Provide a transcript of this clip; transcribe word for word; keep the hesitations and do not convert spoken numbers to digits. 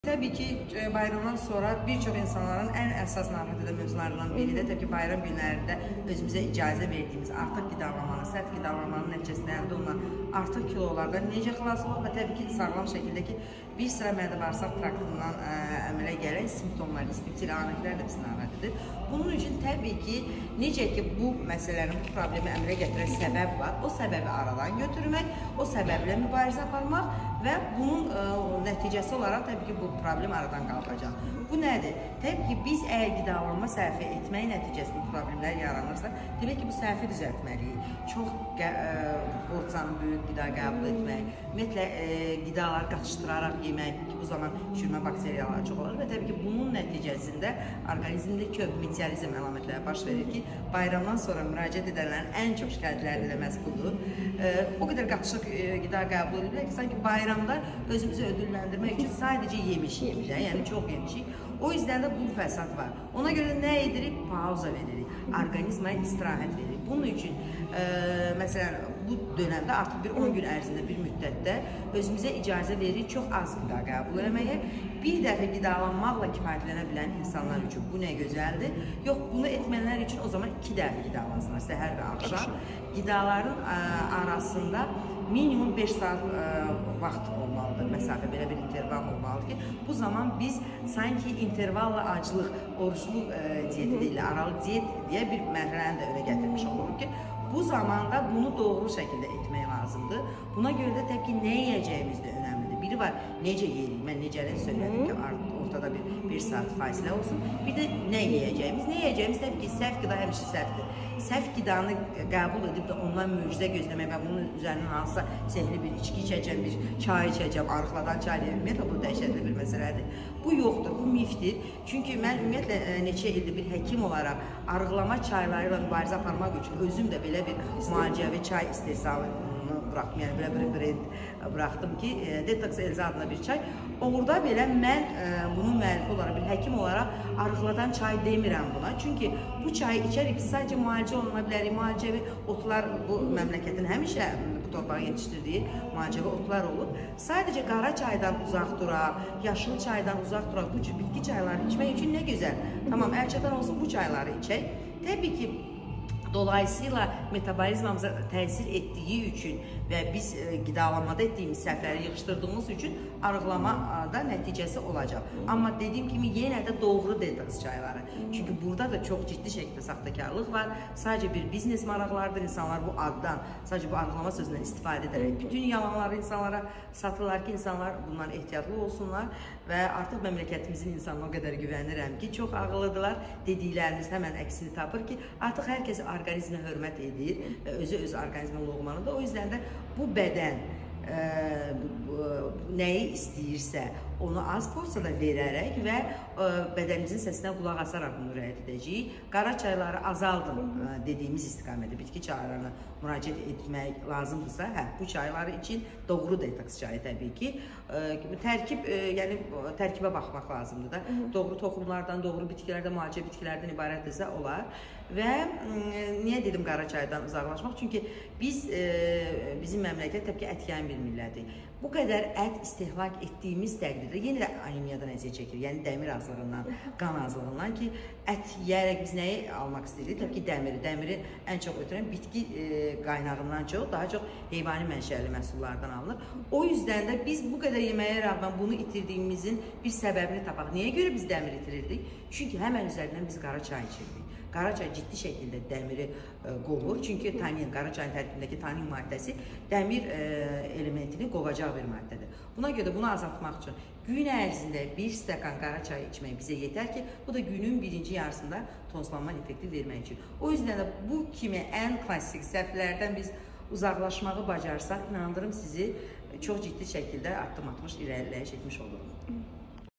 Tabii ki bayramdan sonra birçok insanların en esas narahat eden mövzularından biri de tabii ki bayram günlərində özümüzə icazə verdiyimiz artıq qidalanmanın, sərt qidalanmanın nəticəsində əldə olunan artıq kilolardan necə xilas olmaq və təbii ki, sağlam şəkildəki bir sıra mədə-bağırsaq traktından ə, əmələ gələn simptomlar, dispeptik əlamətlər də bizi narahat edir. Bunun üçün təbii ki, necə ki bu məsələnin, bu problemi əmələ gətirən səbəb var, o səbəbi aradan götürmək, o səbəblə mübarizə aparmaq və bunun ə, nəticəsi olaraq təbii ki, bu problem aradan qalxacaq. Bu nədir? Təbii ki, biz əgər qidalanma səhvi etmək nəticəsində problemlər yaranırsa, demək ki, bu səhvi düzəltməliyik. Çox borcanın böyük qida qəbul etmək, ümumiyyətlə e, qidaları qatışdıraraq yemək ki, bu zaman çürümə bakteriyaları çox olur və təbii ki, bunun nəticəsində orqanizmdə kök, meteorizm əlamətləri baş verir ki, bayramdan sonra müraciət edənlərin ən çox şikayətləri ilə məhz budur. E, o qədər qatışıq e, qida qəbul edirlər ki, sanki bayramda özümüzü ödülləndirmək üçün sadəcə yemişik, yəni çox yemişik. O yüzden de bu fəsad var. Ona görə nə edirik? Pauza veririk. Orqanizmaya istirahət veririk. Bunun üçün, e, məsələn, bu dönəmdə artıq bir on gün ərzində bir müddətdə özümüzə icazə veririk çox az qida qəbul etməyə. Bir dəfə qidalanmaqla kifayətlənə bilən insanlar üçün bu nə gözəldir. Yox, bunu etmənlər üçün o zaman iki dəfə qidalansınlar, səhər və axşam. Qidaların ə, arasında minimum beş saat ə, vaxt olmalıdır, məsafə, belə bir interval olmalıdır ki, bu zaman biz sanki intervalla aclıq, oruçluq ə, diyeti deyil, aralı diyet deyə bir mərhələni də önə gətirmiş oluruq ki, bu zamanda bunu doğru şəkildə etmək lazımdır. Buna görə də təbii ki, nə yiyəcəyimiz də önəmlidir. Biri var, necə yeyirik, mən necələr söylədim ki, ortada bir, bir saat fasilə olsun. Bir də nə yiyəcəyimiz, nə yiyəcəyimiz təbii ki, səhv qida həmişə səhvdir. Səhv qidanı qəbul edib də ondan möcüzə gözləmək və bunun üzərindən hansısa sehli bir içki içəcəm, bir çay içəcəm, arıqladan çay deyilmir, bu dəhşətli bir məsələdir. Bu yoxdur, bu mifdir. Çünki mən ümumiyyətlə neçə ildir bir həkim olaraq arıqlama çayları ilə mübarizə aparmaq üçün özüm də belə bir müalicəvi çay istehsalı bıraxdım, yəni belə bir brend bıraxdım ki, Detox Elza adında bir çay. Orada belə mən e, bunun müəllifi olaraq, bir həkim olaraq arıqladan çay demirəm buna. Çünki bu çayı içərik, biz sadəcə müalicə oluna bilərik. Müalicəvi otlar bu məmləkətin həmişə bu torpağın yetişdirdiyi müalicəvi otlar olur. Sadəcə qara çaydan uzaq duraq, yaşıl çaydan uzaq duraq, bu cür bitki çayları içmək üçün nə gözəl. Tamam, əlçatan olsun bu çayları içək. Təbii ki, dolayısıyla metabolizmamıza təsir etdiyi üçün və biz e, qidalanmada etdiyimiz səhvləri yığışdırdığımız üçün arıqlamada nəticəsi olacaq. Amma dediyim kimi yenə də doğru detoks çayları. Çünki burada da çox ciddi şəkildə saxtakarlıq var. Sadəcə bir biznes maraqlardır. İnsanlar bu addan, sadəcə bu arıqlama sözündən istifadə edərək bütün yalanları insanlara satırlar ki, insanlar bundan ehtiyatlı olsunlar və artıq məmləkətimizin insanına o qədər güvənirəm ki, çox ağıllıdırlar. Dediklərimiz həmən əksini tapır ki, artıq hər kəs orqanizmə hörmət edir və özü öz orqanizmə loğmanıdır. O yüzden də bu bədən ə, bu, nəyi istəyirsə onu az porsiyada verərək və ə, bədənimizin səsinə qulaq asaraq müraciət edəcəyik. Qara çayları azaldın ə, dediyimiz istiqamədə bitki çaylarına müraciət etmək lazımdırsa, hə, bu çayları için doğru detoks çayı təbii ki. Ə, tərkib, ə, yəni tərkibə baxmaq lazımdır da. Hı -hı. Doğru toxumlardan, doğru bitkilərdən, müalicə bitkilərdən ibarətdirsə olar. Və ə, niyə dedim qara çaydan uzaqlaşmaq? Çünki biz, ə, bizim məmləkət təbii ki, ət yeyən bir millədir. Bu qədər ət istehlak etdiyimiz təqdirdə yenə də anemiyadan əziyyət çəkir. Yəni dəmir azlığından, qan azlığından ki, ət yeyərək biz nəyi almaq istəyirik? Təbii ki, dəmiri. Dəmiri ən çox ötürən bitki e, qaynağından çox, daha çox heyvani mənşəli məhsullardan alınır. O yüzden də biz bu qədər yeməyə rağmen bunu itirdiyimizin bir səbəbini tapaq. Niyə görə biz dəmir itirirdik? Çünki həmən üzərindən biz qara çay içirdik. Qara çay ciddi şəkildə dəmiri e, qovur. Çünki tanin, qara çayın tərkibindəki tanin maddəsi dəmir e, elementini qovacaq bir maddədir. Buna görə də bunu azaltmaq üçün gün ərzində bir stəkan qara çay içmək bizə yetər ki, bu da günün birinci yarısında tonslanma effekti vermək üçün. O yüzden də bu kimi ən klassik səhvlərdən biz uzaqlaşmağı bacarsaq, inandırım sizi çox ciddi şəkildə addım atmış, irəliləyiş etmiş oluruq.